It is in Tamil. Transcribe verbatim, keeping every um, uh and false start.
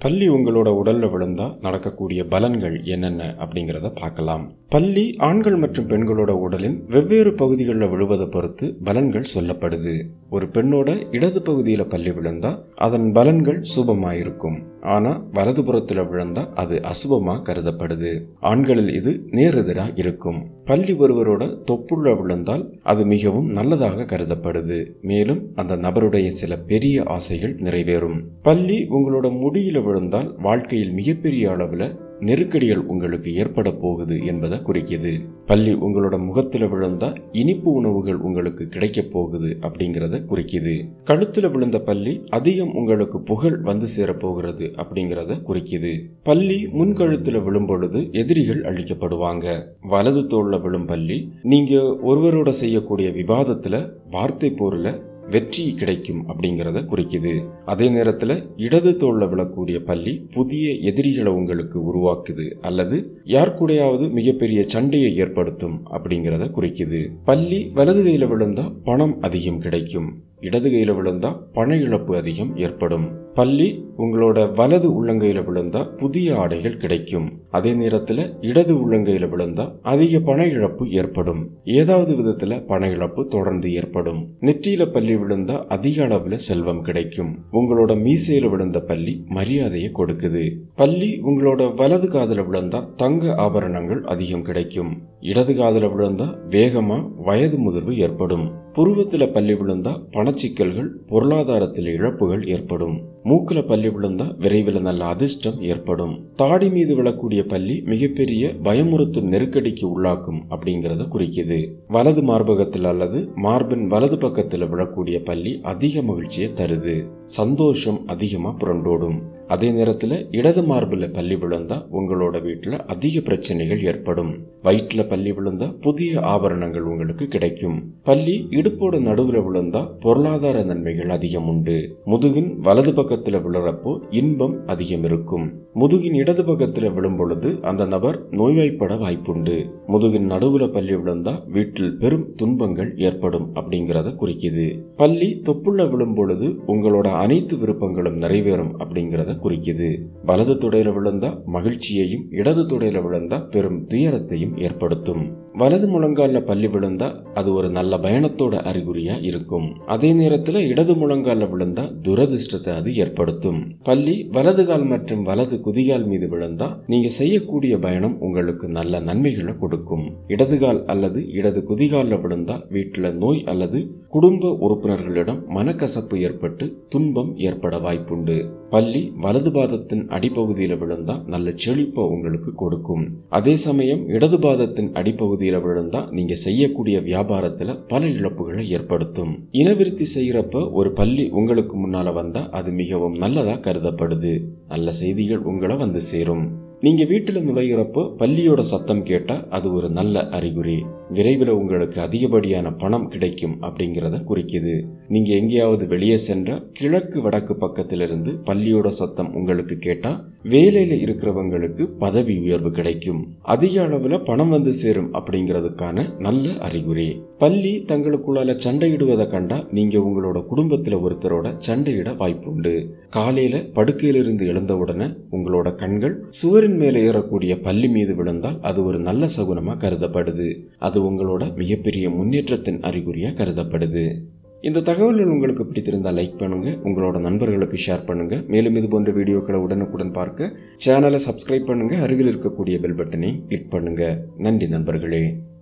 பல்லி உங்களோட உடல்ல விழுந்தா நடக்கக்கூடிய பலன்கள் என்னென்ன அப்படிங்கிறத பார்க்கலாம். பல்லி ஆண்கள் மற்றும் பெண்களோட உடலின் வெவ்வேறு பகுதிகளில் விழுவதை பொறுத்து பலன்கள் சொல்லப்படுது. ஒரு பெண்ணோட இடது பகுதியில பல்லி விழுந்தா அதன் பலன்கள் சுபமாயிருக்கும். ஆனா வலதுபுறத்துல விழுந்தா அது அசுபமா கருதப்படுது. ஆண்களில் இது நேரெதிரா இருக்கும். பல்லி ஒருவரோட தொப்புள்ள விழுந்தால் அது மிகவும் நல்லதாக கருதப்படுது. மேலும் அந்த நபருடைய சில பெரிய ஆசைகள் நிறைவேறும். பல்லி உங்களோட முடியில விழுந்தால் வாழ்க்கையில் மிகப்பெரிய அளவுல நெருக்கடிகள் உங்களுக்கு ஏற்பட போகுது என்பதை குறிக்குது. பல்லி உங்களோட முகத்துல விழுந்தா இனிப்பு உணவுகள் உங்களுக்கு கிடைக்க போகுது அப்படிங்கறத குறிக்குது. கழுத்துல விழுந்த பல்லி அதிகம் உங்களுக்கு புகழ் வந்து சேர போகிறது அப்படிங்கறத குறிக்குது. பல்லி முன்கழுத்துல விழும் பொழுது எதிரிகள் அழிக்கப்படுவாங்க. வலது தோல்ல விழும் பல்லி நீங்க ஒருவரோட செய்யக்கூடிய விவாதத்துல வார்த்தை போர்ல வெற்றி கிடைக்கும் அப்படிங்கறத குறிக்குது. அதே நேரத்துல இடது தோல்ல விழக்கூடிய பல்லி புதிய எதிரிகளை உங்களுக்கு உருவாக்குது அல்லது யார் கூடயாவது மிகப்பெரிய சண்டையை ஏற்படுத்தும் அப்படிங்கறத குறிக்குது. பல்லி வலது கையில விழுந்தா பணம் அதிகம் கிடைக்கும். இடது கையில விழுந்தா பண இழப்பு அதிகம் ஏற்படும். பல்லி உங்களோட வலது உள்ளங்கையில விழுந்தா புதிய ஆடைகள் கிடைக்கும். அதே நேரத்துல இடது உள்ளங்கையில விழுந்தா அதிக பண இழப்பு ஏற்படும். ஏதாவது விதத்துல பண இழப்பு தொடர்ந்து ஏற்படும். நெற்றியில பல்லி விழுந்தா அதிக அளவுல செல்வம் கிடைக்கும். உங்களோட மீசையில விழுந்த பல்லி மரியாதையை கொடுக்குது. பல்லி உங்களோட வலது காதுல விழுந்தா தங்க ஆபரணங்கள் அதிகம் கிடைக்கும். இடது காதுல விழுந்தா வேகமா வயது முதிர்வு ஏற்படும். புருவத்துல பல்லி விழுந்தா பணச்சிக்கல்கள், பொருளாதாரத்தில் இழப்புகள் ஏற்படும். மூக்குல பல்லி விழுந்தா விரைவில் நல்ல அதிர்ஷ்டம் ஏற்படும். தாடி மீது விழக்கூடிய பல்லி மிகப்பெரிய பயமுறுத்தும் நெருக்கடிக்கு உள்ளாக்கும் அப்படிங்கறத குறிக்குது. வலது மார்பகத்தில் அல்லது மார்பின் வலது பக்கத்துல விழக்கூடிய பல்லி அதிக மகிழ்ச்சியை தருது. சந்தோஷம் அதிகமா புரண்டோடும். அதே நேரத்துல இடது மார்பில் பல்லி விழுந்தா உங்களோட வீட்டுல அதிக பிரச்சனைகள் ஏற்படும். வயிற்றுல பல்லி விழுந்தா புதிய ஆபரணங்கள் உங்களுக்கு கிடைக்கும். பல்லி இடுப்போட நடுவுல விழுந்தா பொருளாதார நன்மைகள் அதிகம் உண்டு. முதுகின் வலது பக்கத்துல விழுறப்போ இன்பம் அதிகம் இருக்கும். முதுகின் இடது பக்கத்துல விழும் பொழுது அந்த நபர் நோய்வாய்ப்பட வாய்ப்புண்டு. முதுகின் நடுவுல பல்லி விழுந்தா வீட்டில் பெரும் துன்பங்கள் ஏற்படும் அப்படிங்கறத குறிக்குது. பல்லி தொப்புள்ள விழும் பொழுது உங்களோட அனைத்து விருப்பங்களும் நிறைவேறும் அப்படிங்கறத குறிக்குது. வலது துடையில விழுந்தா மகிழ்ச்சியையும் இடது துடையில விழுந்தா பெரும் துயரத்தையும் ஏற்படுத்தும். வலது முழங்கால பல்லி விழுந்தா அது ஒரு நல்ல பயணத்தோட அறிகுறியா இருக்கும். அதே நேரத்துல இடது முழங்கால விழுந்தா துரதிர்ஷ்டத்தை அது ஏற்படுத்தும். பல்லி வலது கால் மற்றும் வலது குதிகால் மீது விழுந்தா நீங்க செய்யக்கூடிய பயணம் உங்களுக்கு நல்ல நன்மைகளை கொடுக்கும். இடதுகால் அல்லது இடது குதிகால விழுந்தா வீட்டுல நோய் அல்லது குடும்ப உறுப்பினர்களிடம் மனக்கசப்பு ஏற்பட்டு துன்பம் ஏற்பட வாய்ப்புண்டு. பல்லி வலது பாதத்தின் அடிப்பகுதியில விழுந்தா நல்ல செழிப்பை உங்களுக்கு கொடுக்கும். அதே சமயம் இடது பாதத்தின் அடிப்பகுதியில விழுந்தா நீங்க செய்யக்கூடிய வியாபாரத்துல பல இழப்புகளை ஏற்படுத்தும். இனவிருத்தி செய்யறப்ப ஒரு பல்லி உங்களுக்கு முன்னால வந்தா அது மிகவும் நல்லதா கருதப்படுது. நல்ல செய்திகள் உங்களை வந்து சேரும். நீங்க வீட்டுல நுழையிறப்போ பல்லியோட சத்தம் கேட்டா அது ஒரு நல்ல அறிகுறி. விரைவில் உங்களுக்கு அதிகப்படியான பணம் கிடைக்கும் அப்படிங்கறத குறிக்குது. நீங்க எங்கேயாவது வெளியே சென்ற கிழக்கு வடக்கு பக்கத்திலிருந்து பல்லியோட சத்தம் உங்களுக்கு கேட்டா வேலையில இருக்கிறவங்களுக்கு பதவி உயர்வு கிடைக்கும். அதிக அளவுல பணம் வந்து சேரும் அப்படிங்கிறதுக்கான நல்ல அறிகுறி. பல்லி தங்களுக்குள்ளால சண்டையிடுவதை கண்டா நீங்க உங்களோட குடும்பத்துல ஒருத்தரோட சண்டையிட வாய்ப்புண்டு. காலையில படுக்கையிலிருந்து எழுந்தவுடனே உங்களோட கண்கள் சுவரின் மேல ஏறக்கூடிய பல்லி மீது விழுந்தால் அது ஒரு நல்ல சகுனமா கருதப்படுது. அது உங்களோட மிகப்பெரிய முன்னேற்றத்தின் அறிகுறியா கருதப்படுது. இந்த தகவல்கள் உங்களுக்கு பிடித்திருந்தால் லைக் பண்ணுங்க, உங்களோட நண்பர்களுக்கு ஷேர் பண்ணுங்க. மேலும் இது போன்ற வீடியோக்களை உடனுக்குடன் பார்க்க சேனலை சப்ஸ்கிரைப் பண்ணுங்க. அருகில் இருக்கக்கூடிய பெல் பட்டனை கிளிக் பண்ணுங்க. நன்றி நண்பர்களே.